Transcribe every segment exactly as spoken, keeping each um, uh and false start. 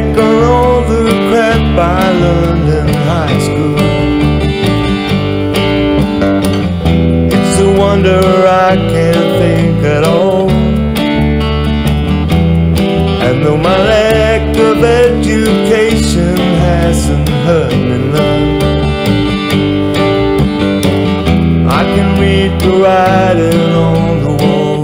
back on all the crap I learned in high school. It's a wonder I can't think at all. And though my lack of education hasn't hurt me none, I can read the writing on the wall.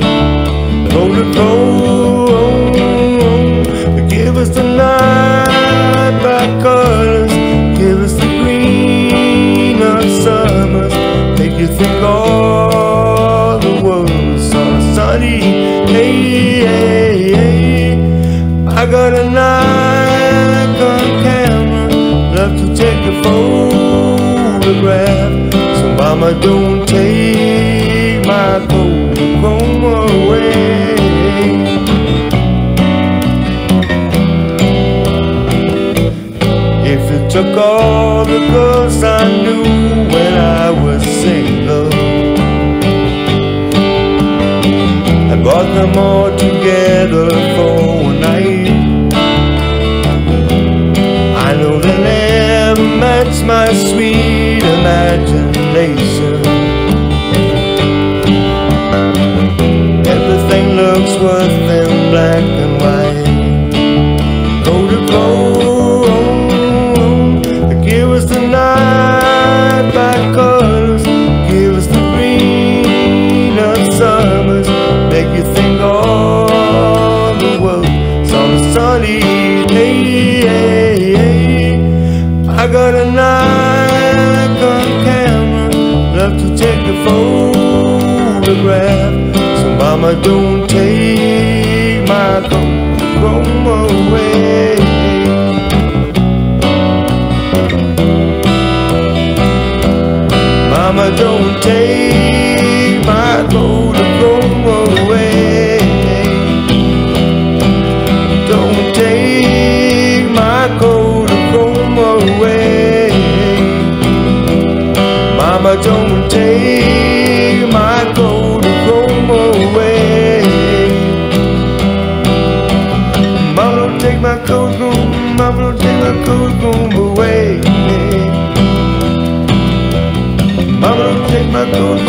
Kodachrome, give us the night by colors, give us the green of summers, make you think all the world's on a sunny day. Hey, hey. I got a Nikon camera, love to take a photograph. So mama, don't take my Kodachrome away. If you took all the girls I knew when I was single and brought them all together for one night, I know they'll never match my sweet imagination. Everything looks worth in black and white. Kodachrome, give us the night by colors, give us the green of summers, make you think all the world's on a sunny day. I got a Nikon camera, love to take a photograph. So mama, don't take my Kodachrome away. Mama, don't take my Kodachrome away. Don't take my Kodachrome away. Mama, don't take my Kodachrome away. Mama, don't take my Kodachrome. Mama, don't take my Kodachrome away. Mama, don't take my Kodachrome.